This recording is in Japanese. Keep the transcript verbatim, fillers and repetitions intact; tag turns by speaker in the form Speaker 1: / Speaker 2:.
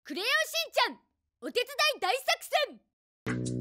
Speaker 1: クレヨンしんちゃんお手伝い大作戦。